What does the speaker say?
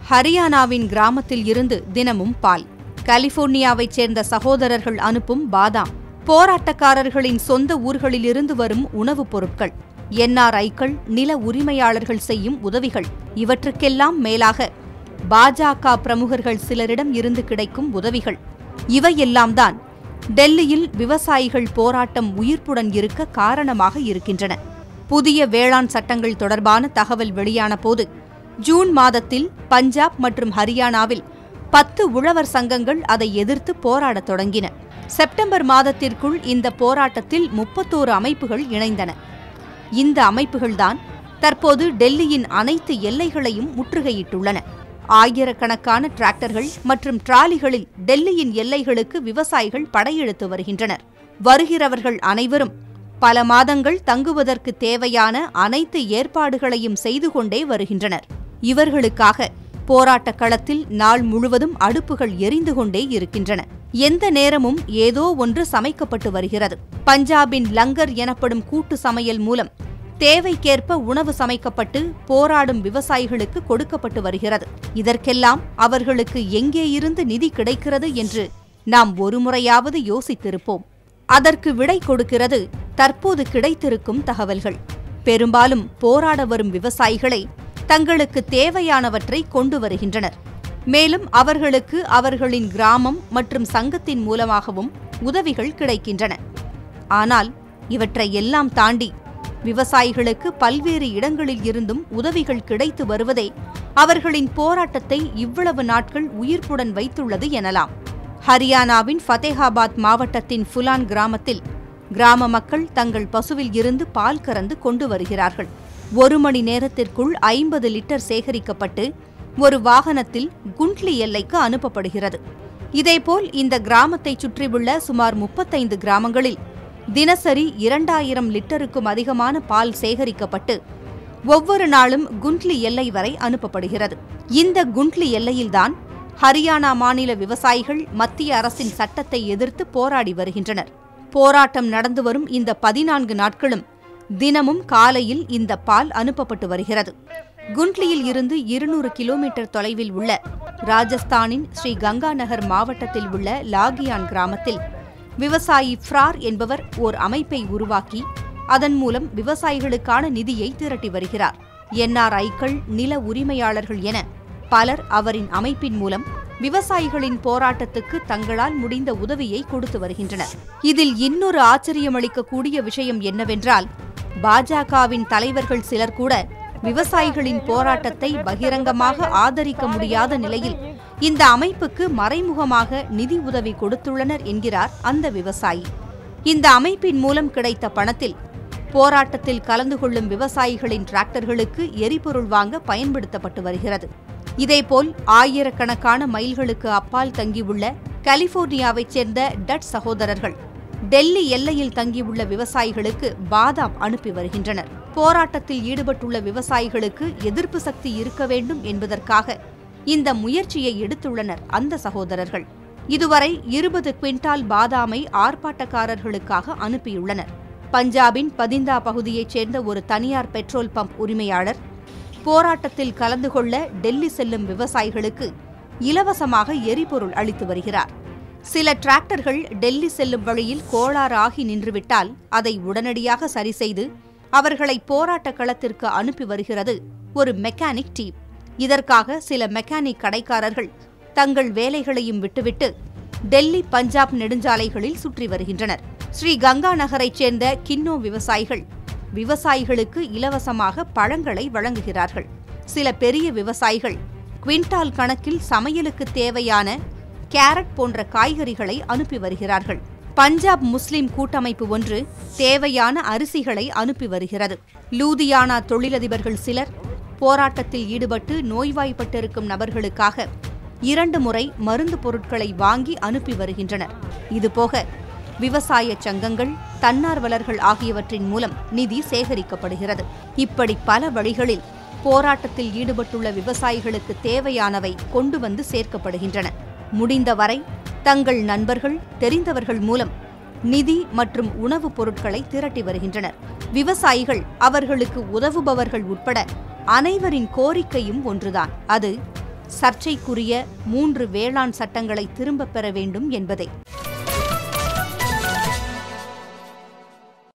ஹரியானாவின் கிராமத்தில் இருந்து தினமும் பால். கலிபோர்னியாவைச் சேர்ந்த சகோதரர்கள் அனுப்பும் பாதாம். போராட்டக்காரர்களின் சொந்த ஊர்களிலிருந்து வரும் உணவுப் பொருட்கள். NRIக்கள், நில உரிமையாளர்கள் செய்யும் உதவிகள். இவற்றுக்கெல்லாம் மேலாக பாஜக பிரமுகர்கள் சிலரிடம் இருந்து கிடைக்கும் உதவிகள். இவையெல்லாம்தான் டெல்லியில் விவசாயிகள் போராட்டம் உயிர்ப்புடன் இருக்க காரணமாக இருக்கின்றன. புதிய வேளாண் சட்டங்கள் தொடர்பான தகவல் வெளியான போது ஜூன் மாதத்தில் பஞ்சாப் மற்றும் ஹரியானாவில் 10 உழவர் சங்கங்கள் அதை எதிர்த்து போராடத் தொடங்கின. செப்டம்பர் மாதத்திற்குள் இந்த போராட்டத்தில் 31 அமைப்புகள் இணைந்தன. இந்த அமைப்புகள்தான் தற்போது டெல்லியின் அனைத்து எல்லைகளையும் முற்றுகையிட்டுள்ளன. ஆயிரக்கணக்கான டிராக்டர்கள் மற்றும் டிராலிகளில் டெல்லியின் எல்லைகளுக்கு விவசாயிகள் படையெடுத்து வருகின்றனர். வருகிறவர்கள் அனைவரும் பல மாதங்கள் தங்குவதற்கு தேவையான அனைத்து ஏற்பாடுகளையும் செய்து கொண்டே வருகின்றனர். இவர்களுக்காக போராட்டக் களத்தில் நாள் முழுவதும் அடுப்புகள் எரிந்து கொண்டே இருக்கின்றன. எந்த நேரமும் ஏதோ ஒன்று சமைக்கப்பட்டு வருகிறது. பஞ்சாபின் லங்கர் எனப்படும் கூட்டு சமையல் மூலம் தேவைக்கேற்ப உணவு சமைக்கப்பட்டு போராடும் விவசாயிகளுக்கு கொடுக்கப்பட்டு வருகிறது. இதற்கெல்லாம் அவர்களுக்கு எங்கே இருந்து நிதி கிடைக்கிறது என்று நாம் ஒருமுறையாவது யோசித்திருப்போம். அதற்கு விடை கொடுக்கிறது தற்போது கிடைத்திருக்கும் தகவல்கள். பெரும்பாலும் போராட வரும் விவசாயிகளை தங்களுக்கு தேவையானவற்றை கொண்டு வருகின்றனர். மேலும் அவர்களுக்கு அவர்களின் கிராமம் மற்றும் சங்கத்தின் மூலமாகவும் உதவிகள் கிடைக்கின்றன. ஆனால் இவற்றை எல்லாம் தாண்டி விவசாயிகளுக்கு பல்வேறு இடங்களில் இருந்தும் உதவிகள் கிடைத்து வருவதே அவர்களின் போராட்டத்தை இவ்வளவு நாட்கள் உயிர்ப்புடன் வைத்துள்ளது எனலாம். ஹரியானாவின் ஃபதேஹாபாத் மாவட்டத்தின் ஃபுலான் கிராமத்தில் கிராம மக்கள் தங்கள் பசுவில் இருந்து பால் கறந்து கொண்டு வருகிறார்கள். 1 மணி நேரத்திற்குள் 50 லிட்டர் சேகரிக்கப்பட்டு ஒரு வாகனத்தில் குண்ட்லி எல்லைக்கு அனுப்பப்படுகிறது. இதேபோல் இந்த கிராமத்தை சுற்றியுள்ள சுமார் 35 கிராமங்களில் தினசரி 2000 லிட்டருக்கும் அதிகமான பால் சேகரிக்கப்பட்டு ஒவ்வொரு நாளும் குண்ட்லி எல்லை வரை அனுப்பப்படுகிறது. இந்த குண்ட்லி எல்லையில்தான் ஹரியானா மாநில விவசாயிகள் மத்திய அரசின் சட்டத்தை எதிர்த்து போராடி வருகின்றனர். போராட்டம் நடந்து வரும் இந்த 14 நாட்களும் தினமும் காலையில் இந்த பால் அனுப்பப்பட்டு வருகிறது. குண்ட்லியில் இருந்து 200 கிலோமீட்டர் தொலைவில் உள்ள ராஜஸ்தானின் ஸ்ரீ கங்கா நகர் மாவட்டத்தில் உள்ள லாகியான் கிராமத்தில் விவசாயி ஃப்ரார் என்பவர் ஓர் அமைப்பை உருவாக்கி அதன் மூலம் விவசாயிகளுக்கான நிதியை திரட்டி வருகிறார். NRIக்கள், நில உரிமையாளர்கள் என பலர் அவரின் அமைப்பின் மூலம் விவசாயிகளின் போராட்டத்துக்கு தங்களால் முடிந்த உதவியை கொடுத்து வருகின்றனர். இதில் இன்னொரு ஆச்சரியமளிக்கக்கூடிய விஷயம் என்னவென்றால், பாஜகவின் தலைவர்கள் சிலர் கூட விவசாயிகளின் போராட்டத்தை பகிரங்கமாக ஆதரிக்க முடியாத நிலையில் இந்த அமைப்புக்கு மறைமுகமாக நிதி உதவி கொடுத்துள்ளனர் என்கிறார் அந்த விவசாயி. இந்த அமைப்பின் மூலம் கிடைத்த பணத்தில் போராட்டத்தில் கலந்து கொள்ளும் விவசாயிகளின் டிராக்டர்களுக்கு எரிபொருள் வாங்க பயன்படுத்தப்பட்டு வருகிறது. இதேபோல் ஆயிரக்கணக்கான மைல்களுக்கு அப்பால் தங்கியுள்ள கலிபோர்னியாவைச் சேர்ந்த டட் சகோதரர்கள் டெல்லி எல்லையில் தங்கியுள்ள விவசாயிகளுக்கு பாதாம் அனுப்பி வருகின்றனர். போராட்டத்தில் ஈடுபட்டுள்ள விவசாயிகளுக்கு எதிர்ப்பு சக்தி இருக்க வேண்டும் என்பதற்காக இந்த முயற்சியை எடுத்துள்ளனர் அந்த சகோதரர்கள். இதுவரை 20 குவிண்டால் பாதாமை ஆர்ப்பாட்டக்காரர்களுக்காக அனுப்பியுள்ளனர். பஞ்சாபின் பதிந்தா பகுதியைச் சேர்ந்த ஒரு தனியார் பெட்ரோல் பம்ப் உரிமையாளர் போராட்டத்தில் கலந்து கொள்ள டெல்லி செல்லும் விவசாயிகளுக்கு இலவசமாக எரிபொருள் அளித்து வருகிறார். சில டிராக்டர்கள் டெல்லி செல்லும் வழியில் கோளாறு ஆகி நின்றுவிட்டால் அதை உடனடியாக சரிசெய்து அவர்களை போராட்ட களத்திற்கு அனுப்பி வருகிறது ஒரு மெக்கானிக் டீம். இதற்காக சில மெக்கானிக் கடைக்காரர்கள் தங்கள் வேலைகளையும் விட்டுவிட்டு டெல்லி பஞ்சாப் நெடுஞ்சாலைகளில் சுற்றி வருகின்றனர். ஸ்ரீ கங்கா நகரைச் சேர்ந்த கின்னோ விவசாயிகளுக்கு இலவசமாக பழங்களை வழங்குகிறார்கள். சில பெரிய விவசாயிகள் குவிண்டால் கணக்கில் சமையலுக்கு தேவையான கேரட் போன்ற காய்கறிகளை அனுப்பி வருகிறார்கள். பஞ்சாப் முஸ்லிம் கூட்டமைப்பு ஒன்று தேவையான அரிசிகளை அனுப்பி வருகிறது. லூதியானா தொழிலதிபர்கள் சிலர் போராட்டத்தில் ஈடுபட்டு நோய்வாய்ப்பட்டிருக்கும் நபர்களுக்காக 2 முறை மருந்து பொருட்களை வாங்கி அனுப்பி வருகின்றனர். இதுபோக விவசாய சங்கங்கள், தன்னார்வலர்கள் ஆகியவற்றின் மூலம் நிதி சேகரிக்கப்படுகிறது. இப்படி பல வழிகளில் போராட்டத்தில் ஈடுபட்டுள்ள விவசாயிகளுக்கு தேவையானவை கொண்டு வந்து சேர்க்கப்படுகின்றன. முடிந்தவரை தங்கள் நண்பர்கள், தெரிந்தவர்கள் மூலம் நிதி மற்றும் உணவுப் பொருட்களை திரட்டி வருகின்றனர். விவசாயிகள், அவர்களுக்கு உதவுபவர்கள் உட்பட அனைவரின் கோரிக்கையும் ஒன்றுதான். அது சர்ச்சைக்குரிய 3 வேளாண் சட்டங்களை திரும்பப் பெற வேண்டும் என்பதே.